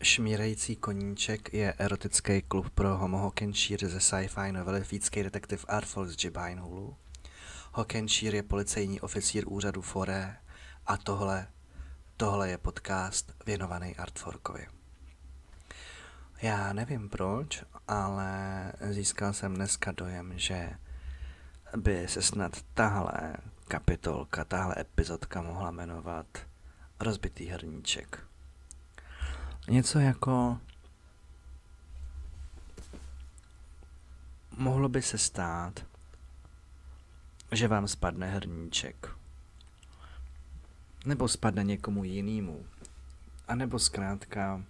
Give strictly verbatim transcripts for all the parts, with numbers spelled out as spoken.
Šmírající koníček je erotický klub pro homo-hokenšíry ze sci-fi novely Fítský detektiv Artful z Jibinehulu. Hokenšír je policejní oficír úřadu Foré a tohle, tohle je podcast věnovaný Artforkovi. Já nevím proč, ale získal jsem dneska dojem, že by se snad tahle kapitolka, tahle epizodka mohla jmenovat Rozbitý hrníček. Něco jako mohlo by se stát, že vám spadne hrníček. Nebo spadne někomu jinému. A nebo zkrátka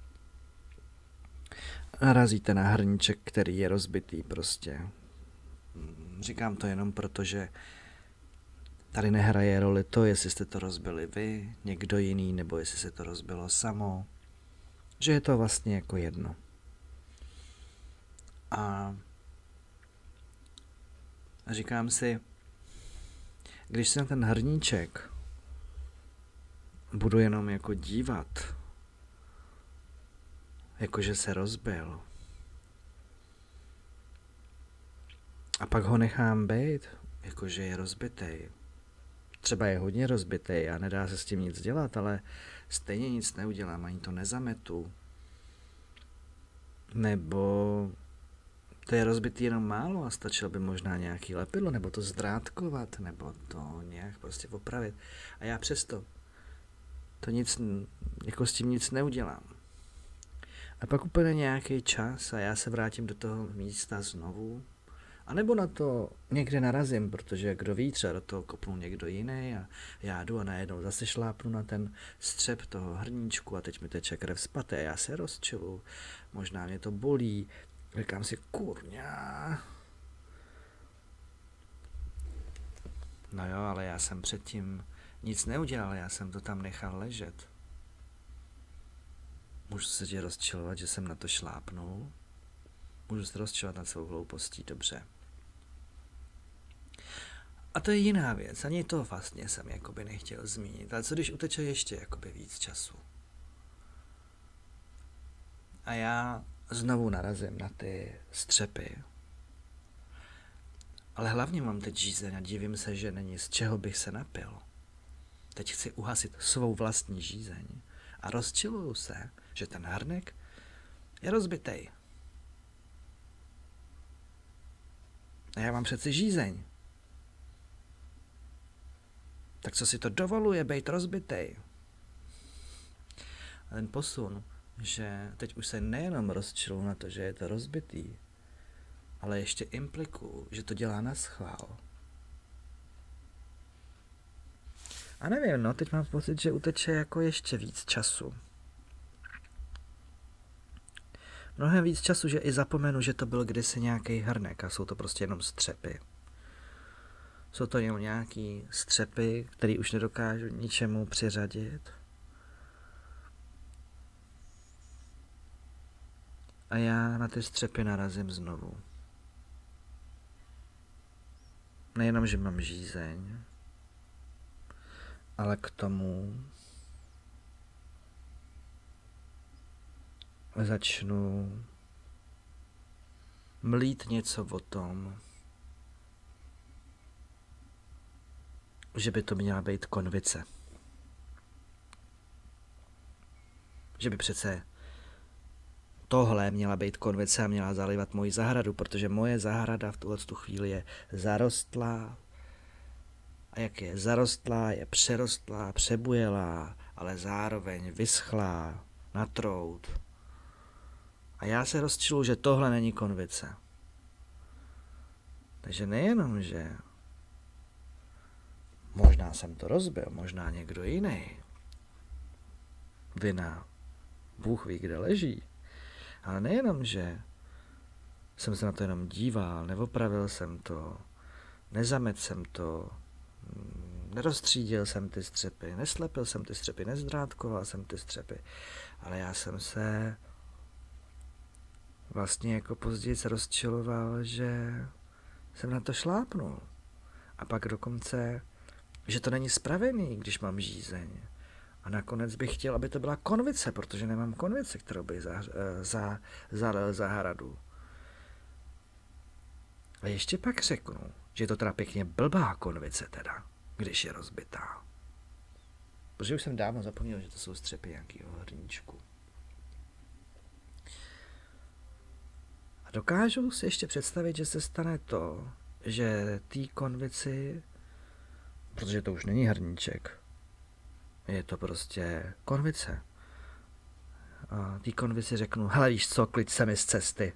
narazíte na hrníček, který je rozbitý prostě. Říkám to jenom proto, že tady nehraje roli to, jestli jste to rozbili vy, někdo jiný, nebo jestli se to rozbilo samo. Že je to vlastně jako jedno. A říkám si, když se na ten hrníček budu jenom jako dívat, jakože se rozbil, a pak ho nechám bejt, jakože je rozbitej. Třeba je hodně rozbitej a nedá se s tím nic dělat, ale stejně nic neudělám, ani to nezametu. Nebo to je rozbitý jenom málo a stačilo by možná nějaký lepidlo, nebo to zdrátkovat, nebo to nějak prostě opravit. A já přesto to nic, jako s tím nic neudělám. A pak úplně nějaký čas a já se vrátím do toho místa znovu. A nebo na to někde narazím, protože kdo ví, třeba do toho kopnu někdo jiný a já jdu a najednou zase šlápnu na ten střep toho hrníčku a teď mi teče krev z paty a já se rozčilu. Možná mě to bolí. Říkám si, kurňa. No jo, ale já jsem předtím nic neudělal, já jsem to tam nechal ležet. Můžu se tě rozčilovat, že jsem na to šlápnul? Můžu se rozčilovat nad svou hloupostí, dobře. A to je jiná věc, ani to vlastně jsem jakoby nechtěl zmínit, ale co když uteče ještě jakoby víc času? A já znovu narazím na ty střepy. Ale hlavně mám teď žízeň a divím se, že není z čeho bych se napil. Teď chci uhasit svou vlastní žízeň a rozčiluju se, že ten hrnek je rozbitej. A já mám přeci žízeň. Tak co si to dovoluje bejt rozbitej? A ten posun, že teď už se nejenom rozčiluju na to, že je to rozbitý, ale ještě implikuju, že to dělá naschvál. A nevím, no, teď mám pocit, že uteče jako ještě víc času. Mnohem víc času, že i zapomenu, že to byl kdysi nějaký hrnek a jsou to prostě jenom střepy. Jsou to jenom nějaký střepy, který už nedokážu ničemu přiřadit. A já na ty střepy narazím znovu. Nejenom, že mám žízeň, ale k tomu začnu mlít něco o tom, že by to měla být konvice. Že by přece tohle měla být konvice a měla zalivat moji zahradu, protože moje zahrada v tuhle chvíli je zarostlá. A jak je zarostlá, je přerostlá, přebujelá, ale zároveň vyschlá, natrout. A já se rozčiluji, že tohle není konvice. Takže nejenom, že možná jsem to rozbil, možná někdo jiný. Vina, Bůh ví, kde leží. Ale nejenom, že jsem se na to jenom díval, neopravil jsem to, nezamet jsem to, nerozstřídil jsem ty střepy, neslepil jsem ty střepy, nezdrátkoval jsem ty střepy, ale já jsem se vlastně jako později se rozčiloval, že jsem na to šlápnul. A pak dokonce, že to není spravený, když mám žízeň. A nakonec bych chtěl, aby to byla konvice, protože nemám konvici, kterou bych za, za, zalil za hradu. A ještě pak řeknu, že je to teda pěkně blbá konvice teda, když je rozbitá. Protože už jsem dávno zapomněl, že to jsou střepy nějakého hrníčku. A dokážu si ještě představit, že se stane to, že té konvici, protože to už není hrníček, je to prostě konvice. A té konvici řeknu, hele víš co, klid se mi z cesty.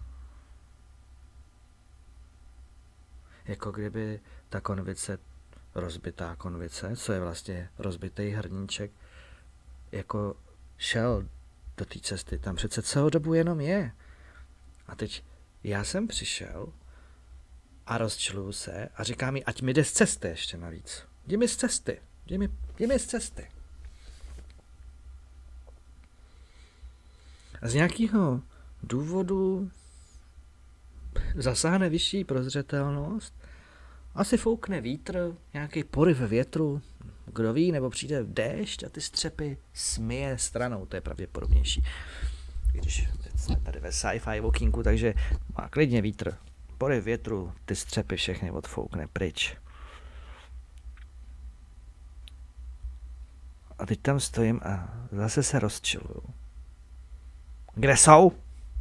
Jako kdyby ta konvice, rozbitá konvice, co je vlastně rozbitý hrníček, jako šel do té cesty. Tam přece celou dobu jenom je. A teď já jsem přišel a rozčiluju se a říká mi, ať mi jde z cesty ještě navíc. Jdi mi z cesty. Jdi mi, jdi mi z cesty. A z nějakého důvodu zasáhne vyšší prozřetelnost, asi foukne vítr, nějaký poryv větru, kdo ví, nebo přijde déšť a ty střepy smije stranou, to je pravděpodobnější. Když jsme tady ve sci-fi walkingu, takže má klidně vítr, poryv větru, ty střepy všechny odfoukne pryč. A teď tam stojím a zase se rozčiluju. Kde jsou?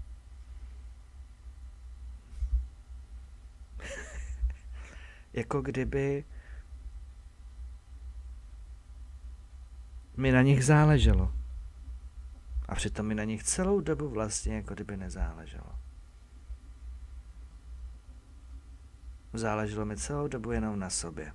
Jako kdyby mi na nich záleželo. A přitom mi na nich celou dobu vlastně jako kdyby nezáleželo. Záleželo mi celou dobu jenom na sobě.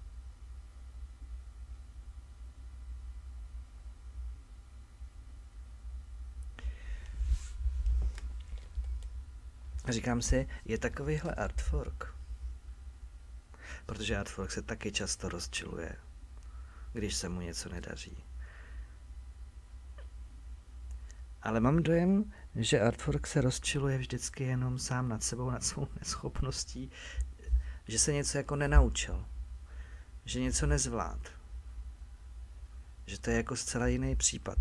Říkám si, je takovýhle artwork. Protože artwork se taky často rozčiluje, když se mu něco nedaří. Ale mám dojem, že artwork se rozčiluje vždycky jenom sám nad sebou, nad svou neschopností, že se něco jako nenaučil, že něco nezvlád, že to je jako zcela jiný případ.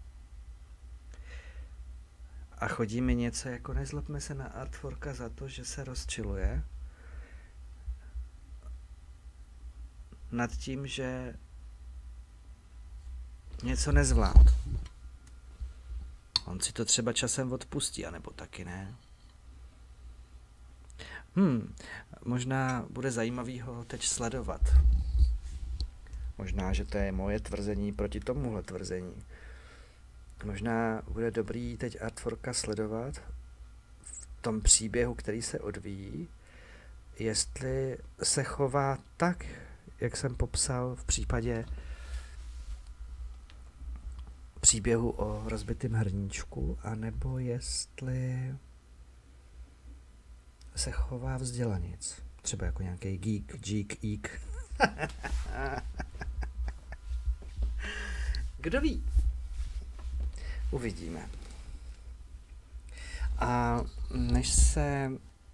A chodí mi něco jako nezlobme se na artworka za to, že se rozčiluje nad tím, že něco nezvlád. On si to třeba časem odpustí, anebo taky ne. Hmm, možná bude zajímavý ho teď sledovat. Možná, že to je moje tvrzení proti tomuhle tvrzení. Možná bude dobrý teď artworka sledovat v tom příběhu, který se odvíjí, jestli se chová tak, jak jsem popsal v případě příběhu o rozbitém hrníčku, anebo jestli se chová vzdělanic. Třeba jako nějaký geek, geek, geek. Kdo ví? Uvidíme. A než se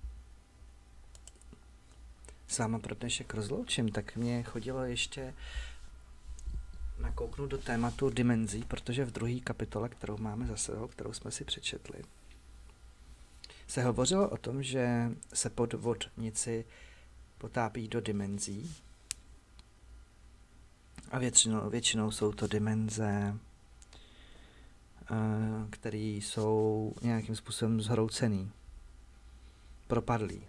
s váma pro dnešek rozloučím, tak mě chodilo ještě nakouknout do tématu dimenzí, protože v druhé kapitole, kterou máme za sebou, kterou jsme si přečetli, se hovořilo o tom, že se podvodníci potápí do dimenzí a většinou, většinou jsou to dimenze, které jsou nějakým způsobem zhroucený, propadlý.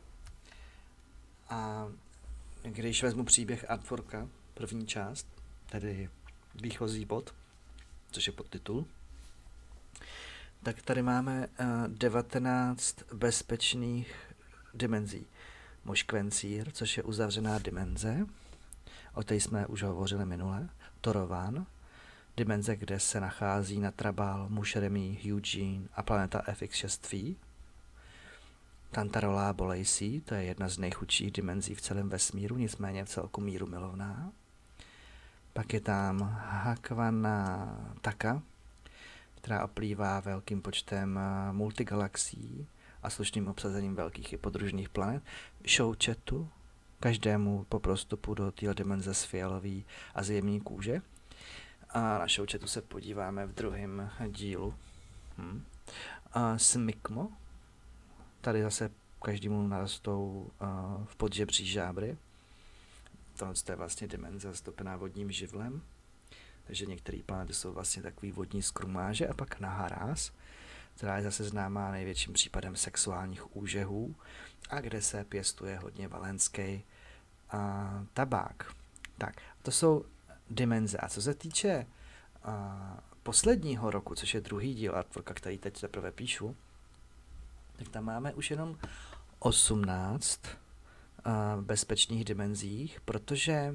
A když vezmu příběh artworka, první část, tedy výchozí bod, což je podtitul, tak tady máme devatenáct bezpečných dimenzí. Moškvencír, což je uzavřená dimenze, o té jsme už hovořili minule, Torován, dimenze, kde se nachází Natrabal, Mušeremi, Eugene a planeta F X šest V. Tantarola Bolejsi, to je jedna z nejchudších dimenzí v celém vesmíru, nicméně v celku míru milovná. Pak je tam Hakvana Taka, která oplývá velkým počtem multigalaxií a slušným obsazením velkých i podružných planet. Shouchetu, každému po prostupu do téhle dimenze z fialový a zjemní kůže. A na showchatu se podíváme v druhém dílu. Hm. A smykmo. Tady zase každému narostou uh, v podžebří žábry. Tohle je vlastně dimenze zastoupená vodním živlem. Takže některé planety jsou vlastně takový vodní skrumáže. A pak Naharas, která je zase známá největším případem sexuálních úžehů a kde se pěstuje hodně valenský a tabák. Tak, to jsou dimenze. A co se týče a, posledního roku, což je druhý díl artworka, který teď teprve píšu, tak tam máme už jenom osmnáct a, bezpečných dimenzích, protože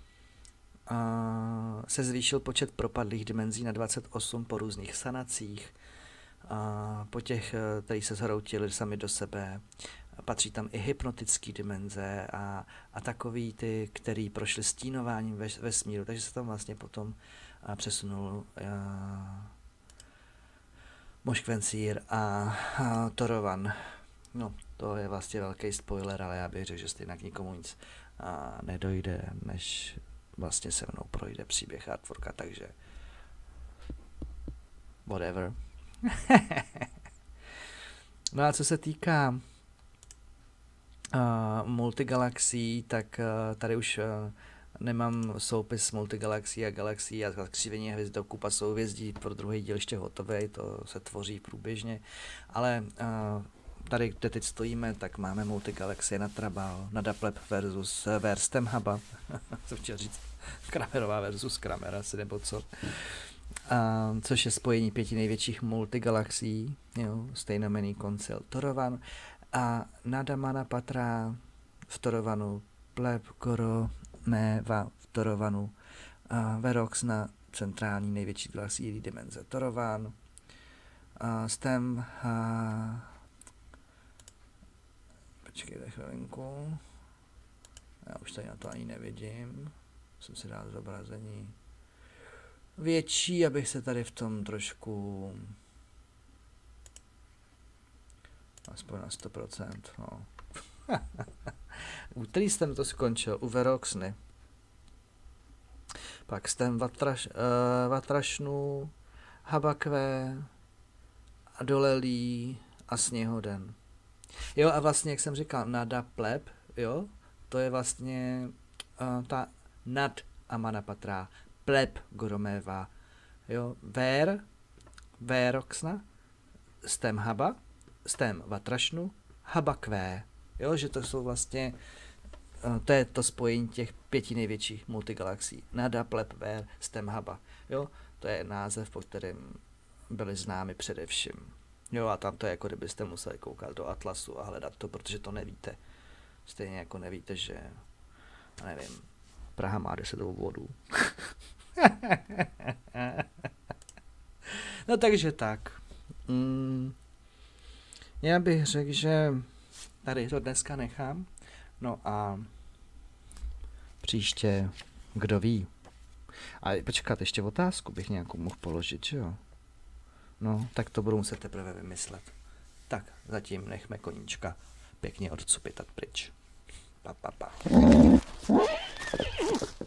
a, se zvýšil počet propadlých dimenzí na dvacet osm po různých sanacích, a, po těch, kteří se zhroutili sami do sebe. Patří tam i hypnotické dimenze a, a takový ty, který prošli stínováním ve, vesmíru, takže se tam vlastně potom a, přesunul a, Moškvencír a, a Torovan. No, to je vlastně velký spoiler, ale já bych řekl, že stejně k nikomu nic a, nedojde, než vlastně se mnou projde příběh artworka, takže whatever. No a co se týká Uh, multigalaxií, tak uh, tady už uh, nemám soupis multigalaxií a galaxií a křivení hvězdokup a souhvězdí pro druhý díl ještě hotový, to se tvoří průběžně, ale uh, tady, kde teď stojíme, tak máme multigalaxie na Trabal, na Dapleb versus Verstemhaba, co chtěl říct, Kramerová versus Kramer asi nebo co, uh, což je spojení pěti největších multigalaxií, jo, stejnomenný koncil Torovan. A Nadamana Patra v Torovanu, Pleb, Goro, Méva v Torovanu, a Verox na centrální největší galaxii dimenze Torovan, a Stem, a počkejte chvilinku, já už tady na to ani nevidím, musím si dát zobrazení větší, abych se tady v tom trošku aspoň na sto procent, no. U který jsem to skončil? U Veroxny. Pak jsem Vatraš, uh, Vatrašnu, Habakve, Adolelí a Sněhoden. Jo a vlastně, jak jsem říkal, Nada Pleb, jo, to je vlastně uh, ta nad Amanapatra, Pleb Goroméva, jo, Ver, Veroxna, Stem Haba, Stem Vatrašnu, Habakvé, jo, že to jsou vlastně, to je to spojení těch pěti největších multigalaxií, Nada, Pleb, Ver, Stem, Haba, jo, to je název, po kterém byli známi především, jo, a tam to je jako kdybyste museli koukat do atlasu a hledat to, protože to nevíte, stejně jako nevíte, že, nevím, Praha má deset obvodů. No takže tak. Mm. Já bych řekl, že tady to dneska nechám, no a příště, kdo ví. A počkat, ještě otázku bych nějakou mohl položit, že jo? No, tak to budu muset teprve vymyslet. Tak, zatím nechme koníčka pěkně odcupitat pryč. Pa, pa, pa.